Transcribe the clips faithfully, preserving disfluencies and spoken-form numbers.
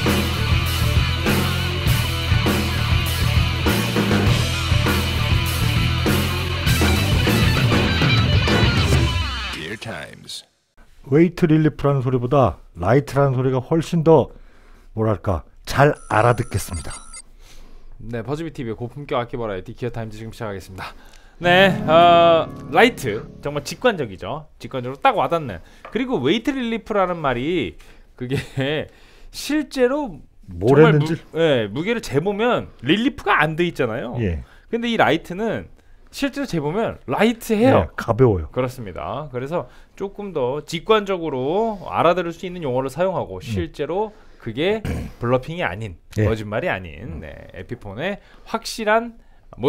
웨이트 릴리프라는 소리보다 라이트라는 소리가 훨씬 더 뭐랄까 잘 알아듣겠습니다. 네, 버즈비티비의 고품격 악기 버라이티 기어 타임즈 지금 시작하겠습니다. 네, 어, 라이트 정말 직관적이죠. 직관적으로 딱 와닿는. 그리고 웨이트 릴리프라는 말이 그게 실제로 뭐랬는지 무, 예, 무게를 재보면 릴리프가 안 돼 있잖아요. 예. 근데 이 라이트는 실제로 재보면 라이트해요. 네, 가벼워요. 그렇습니다. 그래서 조금 더 직관적으로 알아들을 수 있는 용어를 사용하고 실제로 그게 블러핑이 아닌 네. 거짓말이 아닌 네, 에피폰의 확실한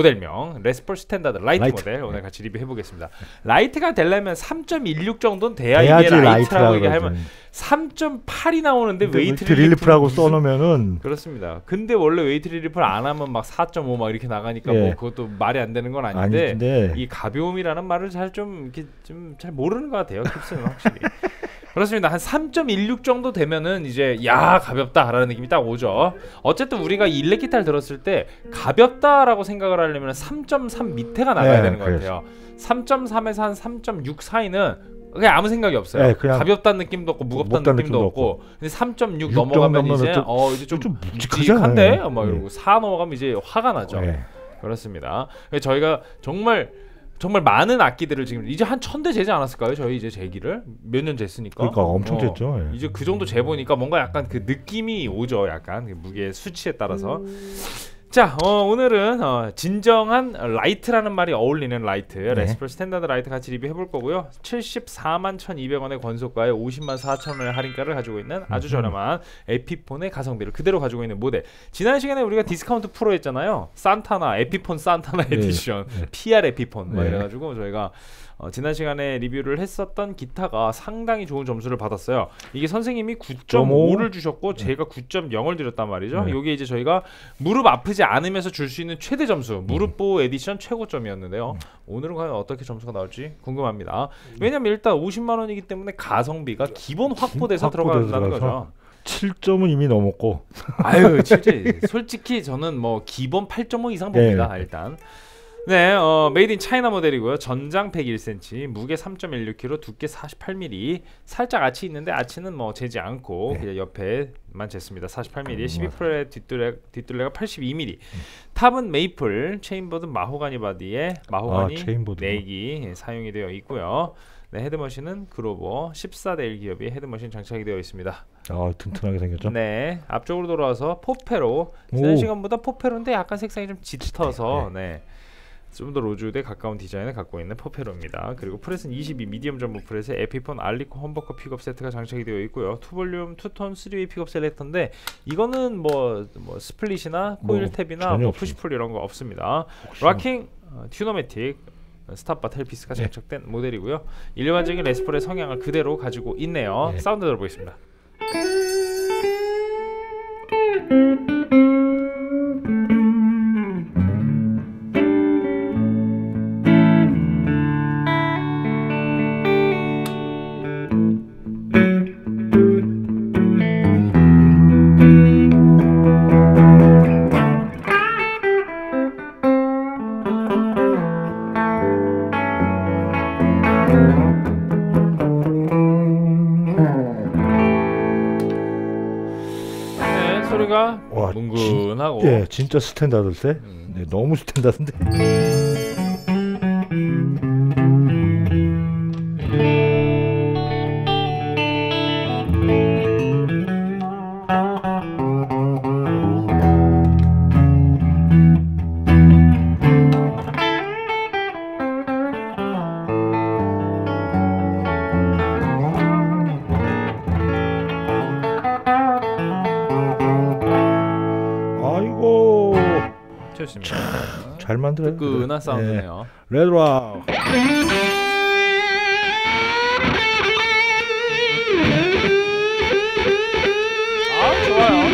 모델명 레스폴 스탠다드 라이트, 라이트 모델 오늘 같이 리뷰해보겠습니다. 라이트가 되려면 삼 점 일육 정도는 돼야 이게 라이트라고 얘기하면 삼 점 팔이 나오는데 웨이트 릴리프라고 써놓으면은 그렇습니다. 근데 원래 웨이트 릴리프를 안 하면 막 사 점 오 막 이렇게 나가니까 예. 뭐 그것도 말이 안 되는 건 아닌데 아닌데. 이 가벼움이라는 말을 잘 좀 이렇게 좀 잘 모르는 것 같아요. 킵스는 확실히. 그렇습니다. 한 삼 점 일육 정도 되면은 이제 야 가볍다라는 느낌이 딱 오죠. 어쨌든 우리가 이 일렉 기타를 들었을 때 가볍다라고 생각을 하려면 삼 점 삼 밑에가 나가야 네, 되는 것 같아요. 삼 점 삼에서 한 삼 점 육 사이는 그냥 아무 생각이 없어요. 네, 가볍다는 느낌도 없고 무겁다는 느낌도, 느낌도 없고. 없고. 근데 삼 점 육 넘어가면 이제 좀, 어 이제 좀, 좀 묵직한데 막 네. 이러고 사 넘어가면 이제 화가 나죠. 네. 그렇습니다. 저희가 정말 정말 많은 악기들을 지금 이제 한 천 대 재지 않았을까요? 저희 이제 재기를 몇 년 쟀으니까. 그러니까 엄청 어, 쟀죠. 예. 이제 그 정도 재보니까 뭔가 약간 그 느낌이 오죠. 약간 그 무게 수치에 따라서. 음... 자, 어, 오늘은 어, 진정한 라이트라는 말이 어울리는 라이트 네. 레스폴 스탠다드 라이트 같이 리뷰해볼 거고요. 칠십사만 천이백 원의 권속가에 오십만 사천 원의 할인가를 가지고 있는 아주 저렴한 에피폰의 가성비를 그대로 가지고 있는 모델. 지난 시간에 우리가 디스카운트 프로 했잖아요. 산타나 에피폰 산타나 네. 에디션 네. 피알 에피폰 네. 이래가지고 저희가 어, 지난 시간에 리뷰를 했었던 기타가 상당히 좋은 점수를 받았어요. 이게 선생님이 구 점 오를 주셨고 네. 제가 구 점 영을 드렸단 말이죠. 네. 이게 이제 저희가 무릎 아프지 않으면서 줄 수 있는 최대 점수 무릎 보호 에디션 최고점이었는데요. 음. 오늘은 과연 어떻게 점수가 나올지 궁금합니다. 왜냐면 일단 오십만 원이기 때문에 가성비가 기본 확보돼서 확보돼 들어간다는 거죠. 칠 점은 이미 넘었고 아유 진짜 솔직히 저는 뭐 기본 팔 점 오 이상 봅니다. 네. 일단 네, 어, 메이드 인 차이나 모델이고요. 전장 백일 센티미터, 무게 삼 점 일육 킬로그램, 두께 사십팔 밀리미터. 살짝 아치 있는데 아치는 뭐 재지 않고 네. 그냥 옆에만 쟀습니다. 사십팔 밀리미터, 십이 프렛 뒷둘레, 뒷둘레가 팔십이 밀리미터. 음. 탑은 메이플, 체인보드 마호가니 바디에 마호가니 아, 내기 사용이 되어 있고요. 네, 헤드머신은 그로버 십사 대 일 기업이 헤드머신 장착이 되어 있습니다. 아, 튼튼하게 생겼죠? 네, 앞쪽으로 돌아와서 포페로. 지난 시간보다 포페로인데 약간 색상이 좀 짙어서 네. 네. 좀 더 로즈우드에 가까운 디자인을 갖고 있는 포페로입니다. 그리고 프렛은 이십이 미디엄 전부 프렛에 에피폰 알리코 험버커 픽업 세트가 장착이 되어 있고요. 투볼륨 투톤 쓰리 웨이 픽업 셀렉터인데 이거는 뭐, 뭐 스플릿이나 코일 뭐 탭이나 뭐 푸시풀 이런 거 없습니다. 락킹 어, 튜너매틱 스탑바 텔피스가 네. 장착된 모델이고요. 일반적인 레스폴의 성향을 그대로 가지고 있네요. 네. 사운드 들어보겠습니다. 소리가 와, 뭉근하고 진, 예, 진짜 스탠다드세? 음. 네, 너무 스탠다드인데. 잘 만들어요. 뜨끈한 사운드네요. 네. 레드락. 아 좋아요.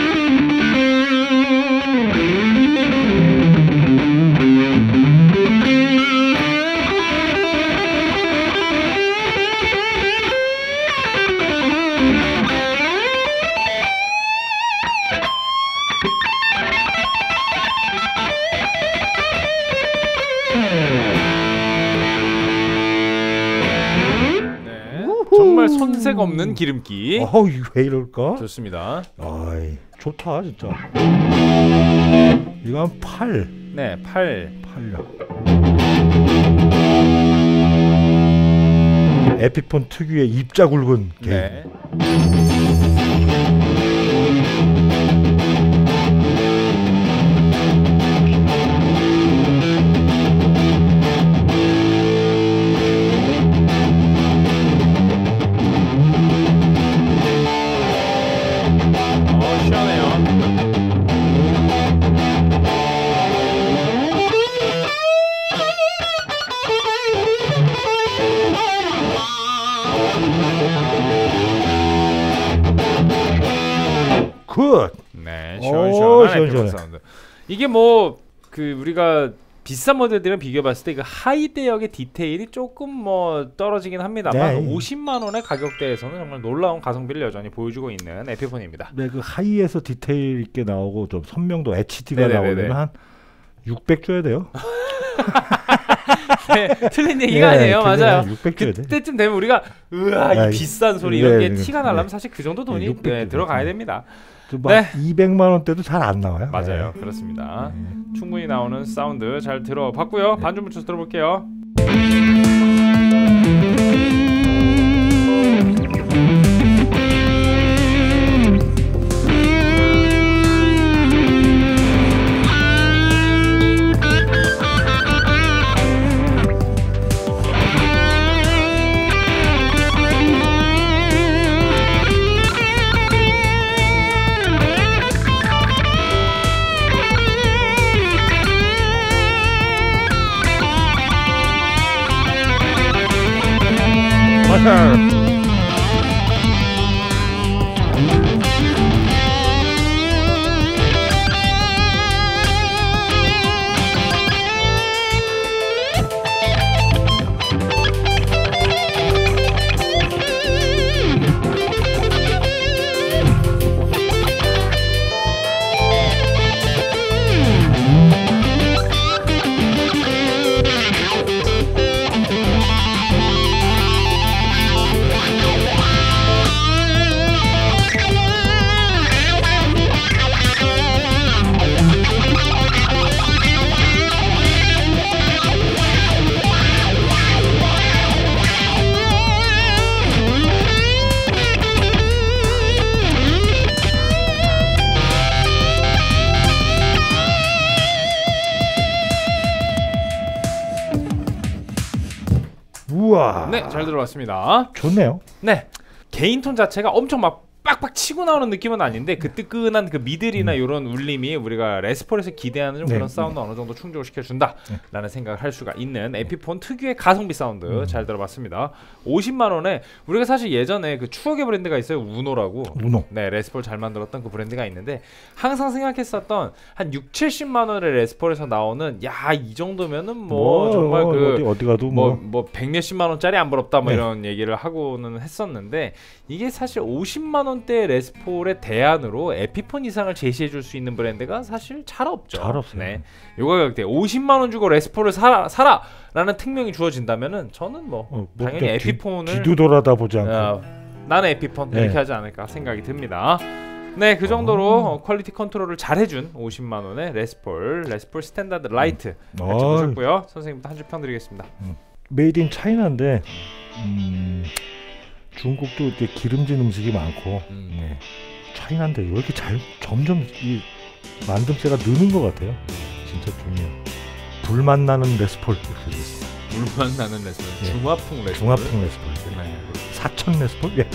흠집색 없는 기름기. 어우 왜 이럴까? 좋습니다. 아이 좋다 진짜. 이거 한 팔. 네, 팔. 팔이야. 에피폰 특유의 입자 굵은 게임. 네. 어, 시원해요. 굿. 네, 오, 시원시원한 에피폰 시원시원해. 사운드. 이게 뭐 그 우리가 비싼 모델들이랑 비교해봤을 때 그 하이 대역의 디테일이 조금 뭐 떨어지긴 합니다만 네. 오십만 원의 가격대에서는 정말 놀라운 가성비를 여전히 보여주고 있는 에피폰입니다. 네, 그 하이에서 디테일 있게 나오고 좀 선명도 에이치디가 네네네네. 나오려면 한 육백 줘야 돼요. 네, 틀린 얘기가 네, 아니에요. 틀린 맞아요. 얘기, 육백 줘야 돼. 그때쯤 되면 우리가 으아 이 아, 비싼 소리 네, 이런 게 네, 티가 네. 나려면 사실 그 정도 돈이 육백 네, 줘, 들어가야 네. 됩니다. 네. 네. 이백만 원대도 잘 안 나와요. 맞아요. 네. 그렇습니다. 충분히 나오는 사운드 잘 들어봤고요. 반주 묻혀서 들어볼게요. 우와. 네, 잘 들어봤습니다. 좋네요. 네, 개인 톤 자체가 엄청 막 빡빡 치고 나오는 느낌은 아닌데 그 뜨끈한 그 미들이나 음. 이런 울림이 우리가 레스폴에서 기대하는 좀 네. 그런 사운드 어느 정도 충족을 시켜준다라는 생각을 할 수가 있는 에피폰 특유의 가성비 사운드 음. 잘 들어봤습니다. 오십만 원에 우리가 사실 예전에 그 추억의 브랜드가 있어요. 우노라고. 우노. 네, 레스폴 잘 만들었던 그 브랜드가 있는데 항상 생각했었던 한 육, 칠십만 원의 레스폴에서 나오는 야, 이 정도면은 뭐, 정말 그 어디, 어디 가도 뭐, 뭐, 뭐 백몇십만 원짜리 안 부럽다 뭐 네. 이런 얘기를 하고는 했었는데 이게 사실 오십만 원대 레스폴의 대안으로 에피폰 이상을 제시해 줄 수 있는 브랜드가 사실 잘 없죠. 잘 없어요. 네. 요 가격대 오십만 원 주고 레스폴을 사라, 사라 라는 특명이 주어진다면은 저는 뭐 어, 뭐 당연히 뒤- 에피폰을 뒤도 돌아다 보지 않고. 어, 나는 에피폰 네. 이렇게 하지 않을까 생각이 듭니다. 네, 그 정도로 어, 퀄리티 컨트롤을 잘 해준 오십만 원의 레스폴 레스폴 스탠다드 라이트 어, 같이 보셨고요. 선생님부터 한 줄 평 드리겠습니다. 메이드 인 차이나인데 음, 중국도 이렇게 기름진 음식이 많고 음. 네. 차이나인데 왜 이렇게 잘 점점 이 만듦새가 느는 것 같아요. 진짜 좋네요. 불맛 나는 레스폴 이렇게 돼 있어요. 물만 나는 레스폴, 네. 중화풍 레스폴. 중화풍 레스폴. 네. 사천 레스폴? 예.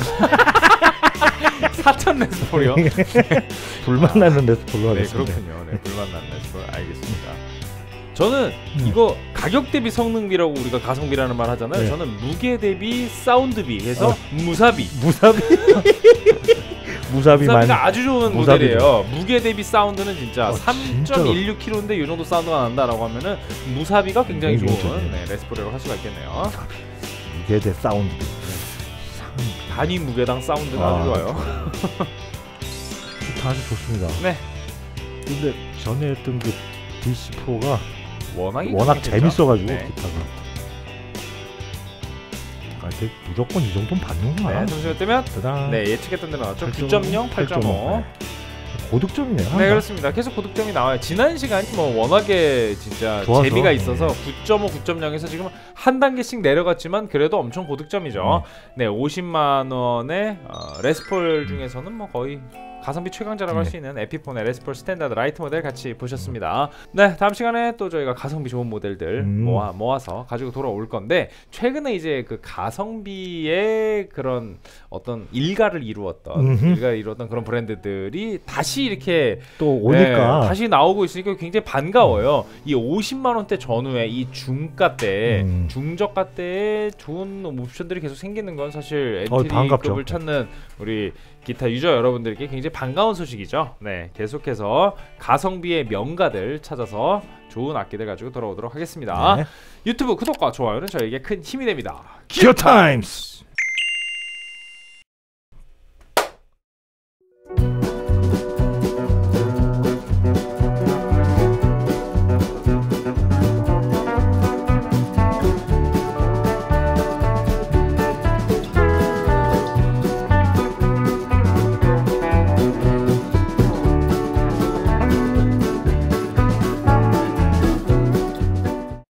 사천 레스폴이요? 불맛 나는 레스폴로 네, 하겠습니다. 그렇군요. 네, 불만 나는 레스폴 알겠습니다. 저는 음. 이거 가격 대비 성능비라고 우리가 가성비라는 말 하잖아요. 네. 저는 무게 대비 사운드비 해서 어. 무사비. 무사비. 무사비 만. 무사비가 아주 좋은 무사비죠. 모델이에요. 무게 대비 사운드는 진짜 어, 삼 점 일육 킬로그램인데 이 정도 사운드가 난다라고 하면은 무사비가 굉장히 음, 좋은 괜찮네. 네, 레스폴이라고 할 수가 있겠네요. 무게 대 사운드. 단위 무게당 사운드가 아, 아주 좋아요. 기타 아주 좋습니다. 네. 근데 전에 했던 그 디씨 프로가 워낙 워낙 재밌어가지고 네. 기타가. 이제 무조건 이 정도는 받는구나. 네, 점수가 뜨면 짜잔. 네, 예측했던 대로 나왔죠. 구 점 영, 팔 점 오. 고득점이네요. 네, 항상. 그렇습니다. 계속 고득점이 나와요. 지난 시간이 뭐 워낙에 진짜 좋아서. 재미가 있어서 네. 구 점 오, 구 점 영에서 지금 한 단계씩 내려갔지만 그래도 엄청 고득점이죠. 네, 오십만 원의 어, 레스폴 중에서는 뭐 거의 가성비 최강자라고 할 수 있는 에피폰의 레스폴 스탠다드 라이트 모델 같이 보셨습니다. 네, 다음 시간에 또 저희가 가성비 좋은 모델들 음. 모아, 모아서 가지고 돌아올 건데, 최근에 이제 그 가성비의 그런 어떤 일가를 이루었던 음흠. 일가를 이루었던 그런 브랜드들이 다시 이렇게 또 오니까 네, 다시 나오고 있으니까 굉장히 반가워요. 이 오십만 원대 전후에 이 중가 때 음. 중저가 때에 좋은 옵션들이 계속 생기는 건 사실 어, 반갑죠. 엔트리급을 찾는 우리 기타 유저 여러분들께 굉장히 반가운 소식이죠. 네, 계속해서 가성비의 명가들 찾아서 좋은 악기들 가지고 돌아오도록 하겠습니다. 네. 유튜브 구독과 좋아요는 저에게 큰 힘이 됩니다. 기어 타임스.